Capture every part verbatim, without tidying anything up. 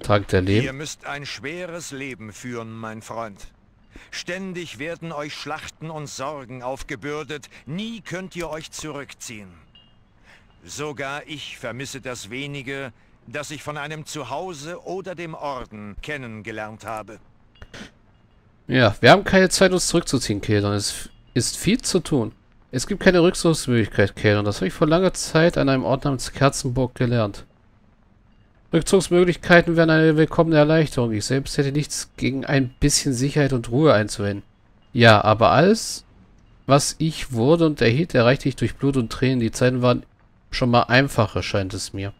Trank der Leben. Ihr müsst ein schweres Leben führen, mein Freund. Ständig werden euch Schlachten und Sorgen aufgebürdet. Nie könnt ihr euch zurückziehen. Sogar ich vermisse das Wenige, das ich von einem Zuhause oder dem Orden kennengelernt habe. Ja, wir haben keine Zeit, uns zurückzuziehen, Keldon. Es ist viel zu tun. Es gibt keine Rückzugsmöglichkeit, Keldon. Das habe ich vor langer Zeit an einem Ort namens Kerzenburg gelernt. Rückzugsmöglichkeiten wären eine willkommene Erleichterung. Ich selbst hätte nichts gegen ein bisschen Sicherheit und Ruhe einzuwenden. Ja, aber alles, was ich wurde und erhielt, erreichte ich durch Blut und Tränen. Die Zeiten waren schon mal einfacher, scheint es mir.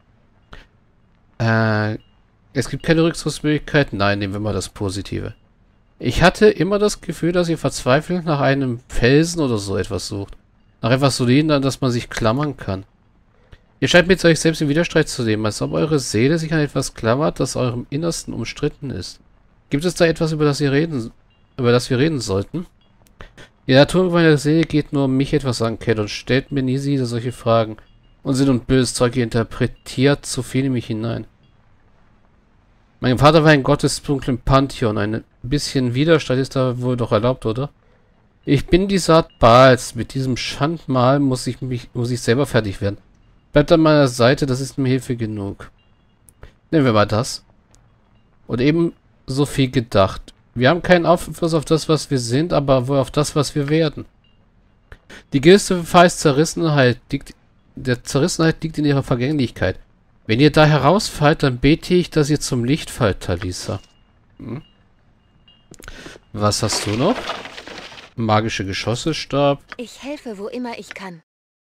Äh, es gibt keine Rückzugsmöglichkeiten? Nein, nehmen wir mal das Positive. Ich hatte immer das Gefühl, dass ihr verzweifelt nach einem Felsen oder so etwas sucht. Nach etwas Soliden, an das man sich klammern kann. Ihr scheint mit euch selbst im Widerstreit zu leben, als ob eure Seele sich an etwas klammert, das eurem Innersten umstritten ist. Gibt es da etwas, über das ihr reden, über das wir reden sollten? Die Natur meiner Seele geht nur um mich etwas an, Cat, und stellt mir nie wieder solche Fragen. Unsinn und böses Zeug, ihr interpretiert zu viel in mich hinein. Mein Vater war ein Gott des dunklen Pantheon. Ein bisschen Widerstand ist da wohl doch erlaubt, oder? Ich bin die Saat Baals. Mit diesem Schandmal muss ich mich, muss ich selber fertig werden. Bleibt an meiner Seite, das ist mir Hilfe genug. Nehmen wir mal das. Und eben so viel gedacht. Wir haben keinen Einfluss auf das, was wir sind, aber wohl auf das, was wir werden. Die größte Gefahr ist Zerrissenheit. Liegt, der Zerrissenheit liegt in ihrer Vergänglichkeit. Wenn ihr da herausfallt, dann bete ich, dass ihr zum Licht fallt, Talisa. Hm. Was hast du noch? Magische Geschosse, Stab. Ich helfe, wo immer ich kann.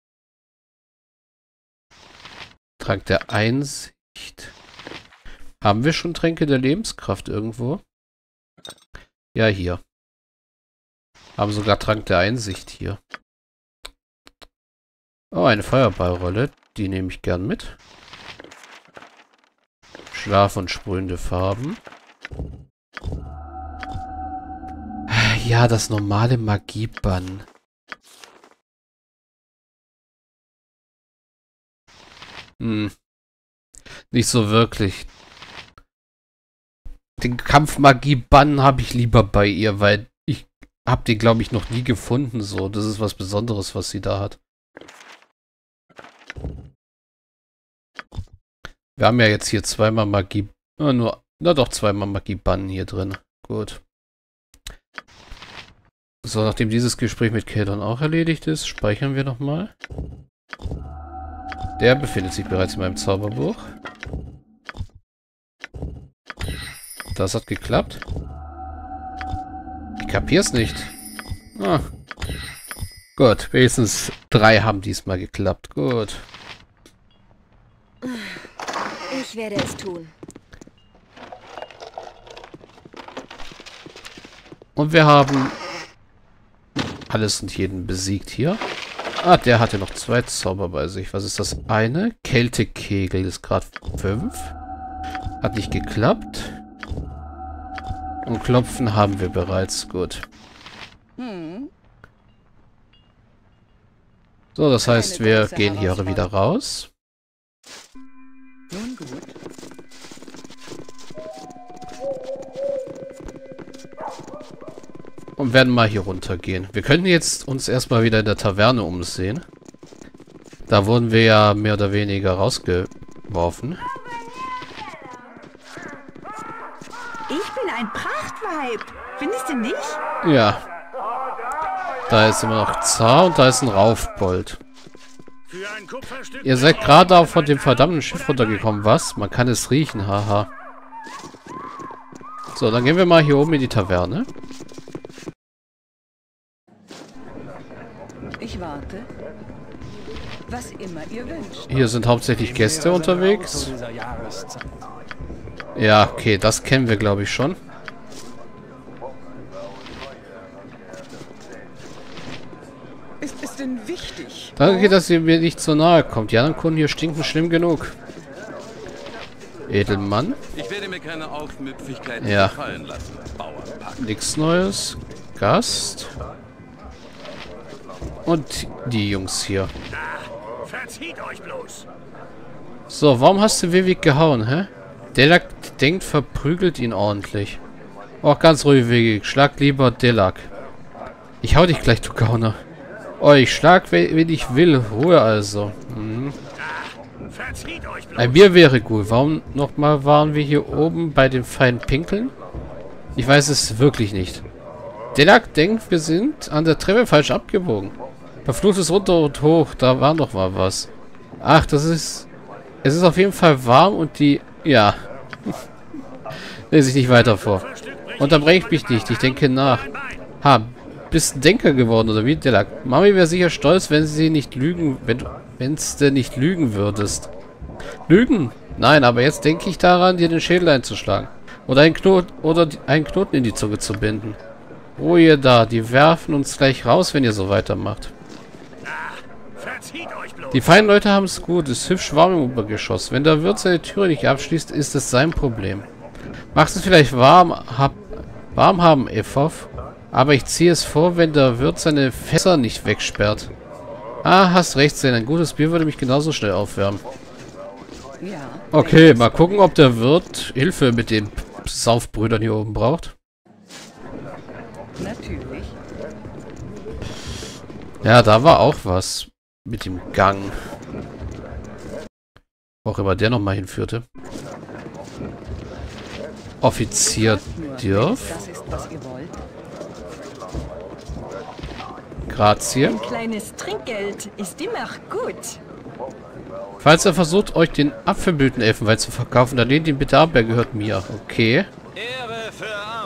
Trank der Einsicht. Haben wir schon Tränke der Lebenskraft irgendwo? Ja, hier. Haben sogar Trank der Einsicht hier. Oh, eine Feuerballrolle. Die nehme ich gern mit. Schlaf- und sprühende Farben. Ja, das normale Magiebann. Hm. Nicht so wirklich. Den Kampfmagie-Bann habe ich lieber bei ihr, weil ich habe den, glaube ich, noch nie gefunden. So, das ist was Besonderes, was sie da hat. Wir haben ja jetzt hier zweimal Magie... Na, nur, na doch, zweimal Magie-Bann hier drin. Gut. So, nachdem dieses Gespräch mit Keldon auch erledigt ist, speichern wir nochmal. Der befindet sich bereits in meinem Zauberbuch. Das hat geklappt. Ich kapier's nicht. Ah. Gut, wenigstens drei haben diesmal geklappt. Gut. Ich werde es tun. Und wir haben alles und jeden besiegt hier. Ah, der hatte noch zwei Zauber bei sich. Was ist das eine? Kältekegel ist Grad fünf. Hat nicht geklappt. Und Klopfen haben wir bereits. Gut. So, das heißt, wir gehen hier wieder raus. Nun gut. Und werden mal hier runtergehen. Wir können jetzt uns erstmal wieder in der Taverne umsehen. Da wurden wir ja mehr oder weniger rausgeworfen. Ich bin ein Prachtweib. Findest du nicht? Ja. Da ist immer noch Zar und da ist ein Raufbold. Ihr seid gerade auch von dem verdammten Schiff runtergekommen. Was? Man kann es riechen, haha. So, dann gehen wir mal hier oben in die Taverne. Ich warte. Was immer ihr wünscht. Hier sind hauptsächlich Gäste unterwegs. Ja, okay, das kennen wir, glaube ich, schon. Ist es denn wichtig? Danke, dass ihr mir nicht so nahe kommt. Die anderen Kunden hier stinken schlimm genug. Edelmann. Ich werde mir keine Aufmüpfigkeiten Ja. gefallen lassen. Bauernpack. Nichts Neues. Gast. Und die Jungs hier. Verzieht euch bloß. So, warum hast du Vivek gehauen, hä? Delak denkt, verprügelt ihn ordentlich. Auch ganz ruhig, schlag lieber Delak. Ich hau dich gleich, du Gauner. Oh, ich schlag, wen ich will. Ruhe also. Mhm. Ein Bier wäre gut. Warum nochmal waren wir hier oben bei den feinen Pinkeln? Ich weiß es wirklich nicht. Delak denkt, wir sind an der Treppe falsch abgebogen. Verflucht ist runter und hoch. Da war noch mal was. Ach, das ist... Es ist auf jeden Fall warm und die... Ja. Lese ich nicht weiter vor. Unterbreche mich nicht. Ich denke nach. Ha, bist ein Denker geworden, oder wie, Delak? Mami wäre sicher stolz, wenn sie nicht lügen... Wenn du... Wenn's denn nicht lügen würdest. Lügen? Nein, aber jetzt denke ich daran, dir den Schädel einzuschlagen. Oder einen Knoten, oder einen Knoten in die Zunge zu binden. Oh, ihr da. Die werfen uns gleich raus, wenn ihr so weitermacht. Die feinen Leute haben es gut. Es ist hübsch warm im Obergeschoss. Wenn der Wirt seine Türe nicht abschließt, ist es sein Problem. Macht es vielleicht warm, hab, warm haben, Evhoff. Aber ich ziehe es vor, wenn der Wirt seine Fässer nicht wegsperrt. Ah, hast recht, Sen. Ein gutes Bier würde mich genauso schnell aufwärmen. Okay, mal gucken, ob der Wirt Hilfe mit den Saufbrüdern hier oben braucht. Natürlich. Ja, da war auch was mit dem Gang. Wo auch immer der nochmal hinführte. Offizier Dürf. Das ist, was ihr wollt. Grazie. Ein kleines Trinkgeld ist immer gut. Falls er versucht, euch den Apfelblütenelfenwein zu verkaufen, dann lehnt ihn bitte ab, er gehört mir. Okay. Ehre für Arm.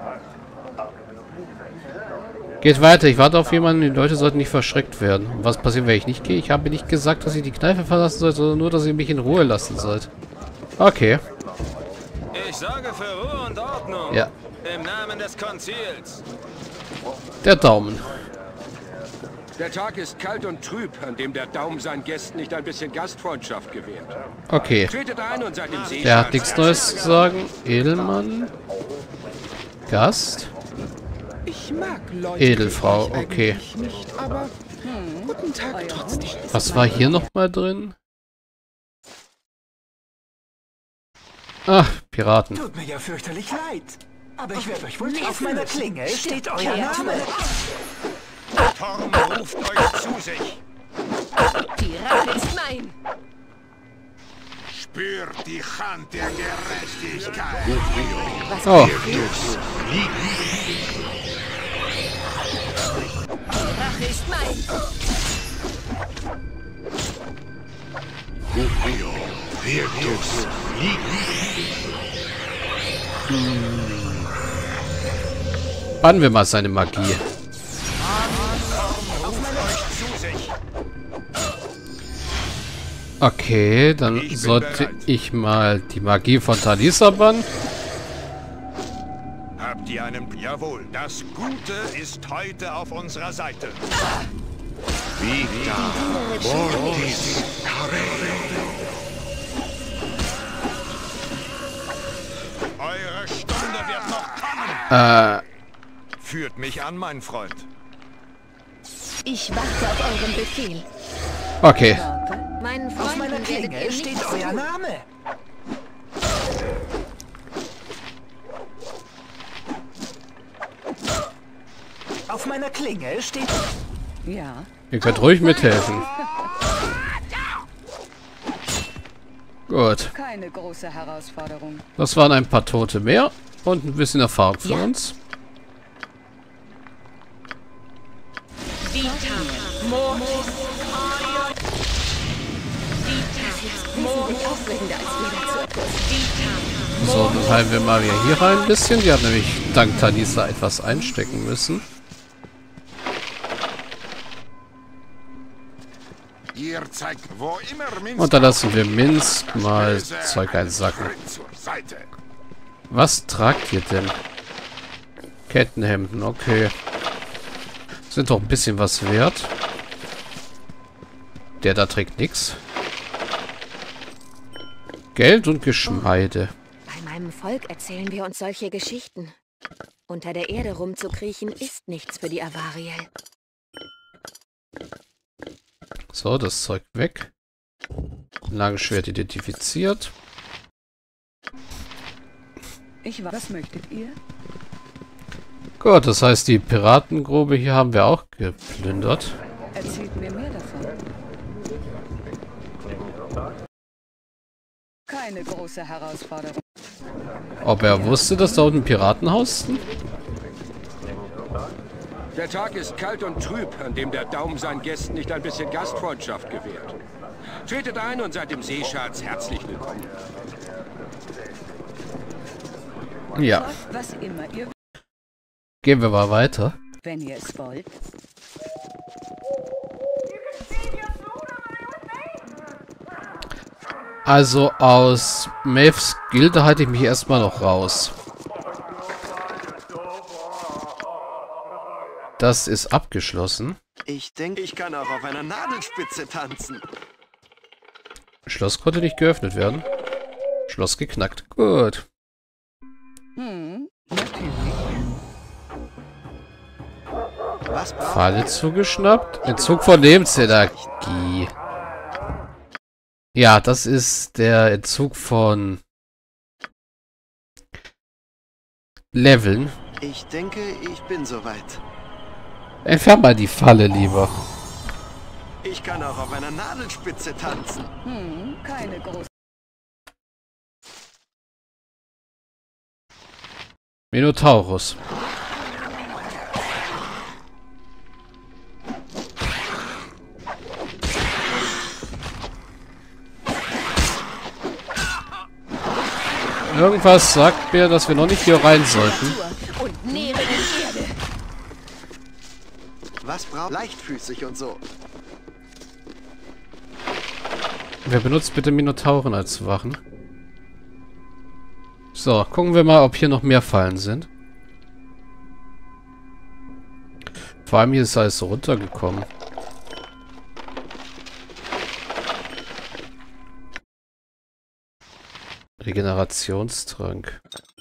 Geht weiter, ich warte auf jemanden, die Leute sollten nicht verschreckt werden. Und was passiert, wenn ich nicht gehe? Ich habe nicht gesagt, dass ihr die Kneipe verlassen sollt, sondern nur, dass ihr mich in Ruhe lassen sollt. Okay. Ich sorge für Ruhe und Ordnung. Ja. Im Namen des Konzils. Der Daumen. Der Tag ist kalt und trüb, an dem der Daumen seinen Gästen nicht ein bisschen Gastfreundschaft gewährt. Okay. Tretet ein und seid im See. Der hat nichts Neues zu sagen. Edelmann. Gast. Ich mag Leute Edelfrau, wie ich okay. eigentlich nicht, aber guten Tag trotzdem. Was war hier nochmal drin? Ach, Piraten. Tut mir ja fürchterlich leid. Aber ich werde euch wohl auf meiner Klinge steht euer Name. Torm ruft euch zu sich. Die Rache ist mein. Spürt die Hand der Gerechtigkeit. Oh. Die Rache ist mein. Bannen wir mal seine Magie. Okay, dann Ich bin sollte bereit. ich mal die Magie von Talisa bannen. Habt ihr einen... Jawohl, das Gute ist heute auf unserer Seite. Eure Stunde wird noch kommen. Äh, Führt mich an, mein Freund. Ich warte auf euren Befehl. okay. Meinen Auf Freunden meiner werdet Klinge ihr steht nichts euer tun. Name. Auf meiner Klinge steht... Ja. Ihr könnt ruhig mithelfen. Gut. Keine große Herausforderung. Das waren ein paar Tote mehr und ein bisschen Erfahrung für Ja. uns. Wesentlich aufregender als jeder Zirkus. So, dann heilen wir mal wieder hier rein ein bisschen. Die hat nämlich dank Talisa etwas einstecken müssen. Ihr zeigt, wo immer Minsk Und dann lassen wir Minsk mal Zeug einsacken. zur Seite. Was tragt ihr denn? Kettenhemden, okay. Sind doch ein bisschen was wert. Der da trägt nichts. Geld und Geschmeide. Bei meinem Volk erzählen wir uns solche Geschichten. Unter der Erde rumzukriechen ist nichts für die Avariel. So, das Zeug weg. Lagenschwert identifiziert. Ich war. Was möchtet ihr? Gut, das heißt, die Piratengrube hier haben wir auch geplündert. Erzählt mir mehr davon. Keine große Herausforderung. Ob er wusste, dass da unten Piraten hausten? Der Tag ist kalt und trüb, an dem der Daum seinen Gästen nicht ein bisschen Gastfreundschaft gewährt. Tretet ein und seid dem Seeschatz herzlich willkommen. Ja. Was immer ihr. Gehen wir mal weiter. Wenn ihr es wollt. Also aus Maves Gilde halte ich mich erstmal noch raus. Das ist abgeschlossen. Ich denke, ich kann auch auf einer Nadelspitze tanzen. Schloss konnte nicht geöffnet werden. Schloss geknackt. Gut. Hm, natürlich. Was braucht Falle zugeschnappt. Entzug von Lebensenergie. Ja, das ist der Entzug von Leveln. Ich denke, ich bin soweit. Entfern mal die Falle lieber. Ich kann auch auf einer Nadelspitze tanzen. Hm, keine große. Minotaurus. Irgendwas sagt mir, dass wir noch nicht hier rein sollten. Und nähere die Erde. Was braucht leichtfüßig und so? Wer benutzt bitte Minotauren als Wachen? So, gucken wir mal, ob hier noch mehr Fallen sind. Vor allem hier ist alles so runtergekommen. Regenerationstrank.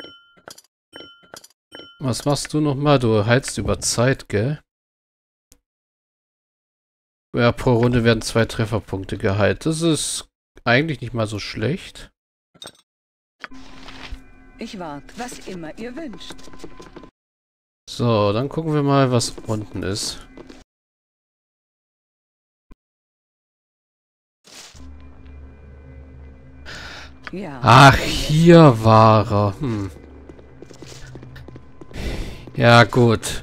Was machst du nochmal? Du heilst über Zeit, gell? Ja, pro Runde werden zwei Trefferpunkte geheilt. Das ist eigentlich nicht mal so schlecht. Ich warte, was immer ihr wünscht. So, dann gucken wir mal, was unten ist. Ja. Ach, hier war er. Hm. Ja, gut.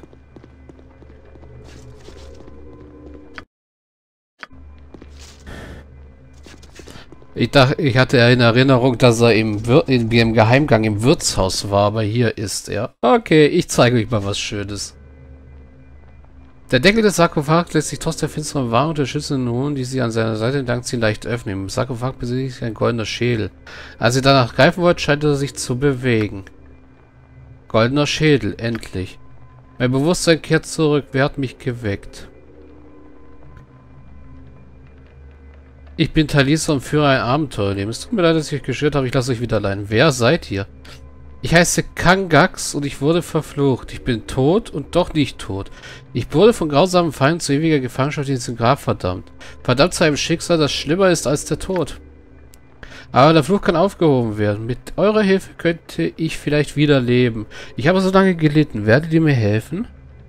Ich dachte, ich hatte in Erinnerung, dass er im, Wir in, im Geheimgang im Wirtshaus war, aber hier ist er. Okay, ich zeige euch mal was Schönes. Der Deckel des Sarkophags lässt sich trotz der finsteren Wahrung der schützenden Ruhen, die sie an seiner Seite entlang ziehen, leicht öffnen. Im Sarkophag befindet sich ein goldener Schädel. Als ihr danach greifen wollt, scheint er sich zu bewegen. Goldener Schädel, endlich. Mein Bewusstsein kehrt zurück. Wer hat mich geweckt? Ich bin Talisa und führe ein Abenteuerleben. Es tut mir leid, dass ich euch gestört habe. Ich lasse euch wieder allein. Wer seid ihr? Ich heiße Kangax und ich wurde verflucht. Ich bin tot und doch nicht tot. Ich wurde von grausamen Feinden zu ewiger Gefangenschaft in diesem Grab verdammt. Verdammt zu einem Schicksal, das schlimmer ist als der Tod. Aber der Fluch kann aufgehoben werden. Mit eurer Hilfe könnte ich vielleicht wieder leben. Ich habe so lange gelitten. Werdet ihr mir helfen?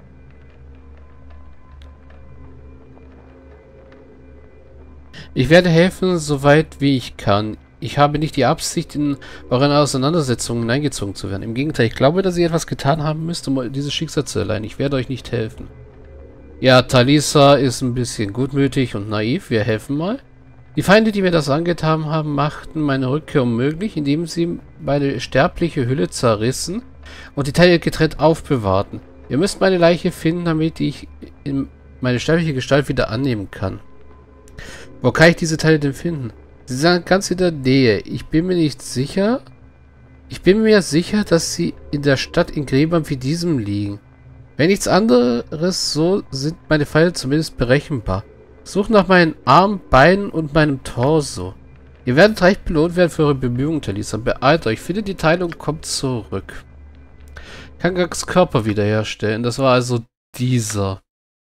Ich werde helfen, soweit wie ich kann. Ich habe nicht die Absicht, in euren Auseinandersetzungen hineingezogen zu werden. Im Gegenteil, ich glaube, dass ihr etwas getan haben müsst, um dieses Schicksal zu erleiden. Ich werde euch nicht helfen. Ja, Talisa ist ein bisschen gutmütig und naiv. Wir helfen mal. Die Feinde, die mir das angetan haben, machten meine Rückkehr unmöglich, indem sie meine sterbliche Hülle zerrissen und die Teile getrennt aufbewahrten. Ihr müsst meine Leiche finden, damit ich in meine sterbliche Gestalt wieder annehmen kann. Wo kann ich diese Teile denn finden? Sie sind ganz in der Nähe. Ich bin mir nicht sicher. Ich bin mir sicher, dass sie in der Stadt in Gräbern wie diesem liegen. Wenn nichts anderes, so sind meine Pfeile zumindest berechenbar. Sucht nach meinen Armen, Beinen und meinem Torso. Ihr werdet reich belohnt werden für eure Bemühungen, Talisa. Beeilt euch, findet die Teile und kommt zurück. Kangax Körper wiederherstellen. Das war also dieser.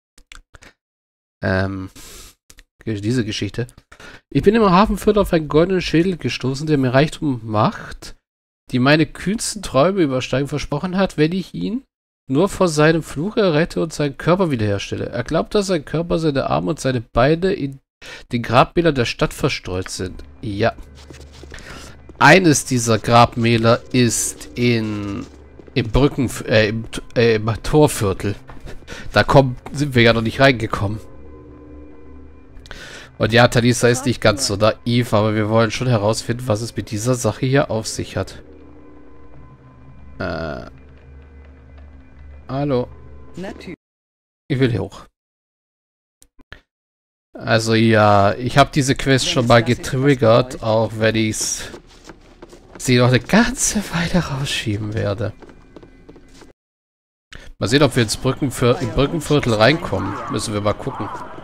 Ähm... diese Geschichte. Ich bin im Hafenviertel auf einen goldenen Schädel gestoßen, der mir Reichtum macht, die meine kühnsten Träume übersteigen, versprochen hat, wenn ich ihn nur vor seinem Fluch errette und seinen Körper wiederherstelle. Er glaubt, dass sein Körper, seine Arme und seine Beine in den Grabmälern der Stadt verstreut sind. Ja. Eines dieser Grabmäler ist in im Brücken äh, im, äh, im Torviertel. Da kommen, sind wir ja noch nicht reingekommen. Und ja, Talisa ist nicht ganz so naiv, aber wir wollen schon herausfinden, was es mit dieser Sache hier auf sich hat. Äh. Hallo. Ich will hier hoch. Also ja, ich habe diese Quest schon mal getriggert, auch wenn ich sie noch eine ganze Weile rausschieben werde. Mal sehen, ob wir ins Brückenviertel, im Brückenviertel reinkommen. Müssen wir mal gucken.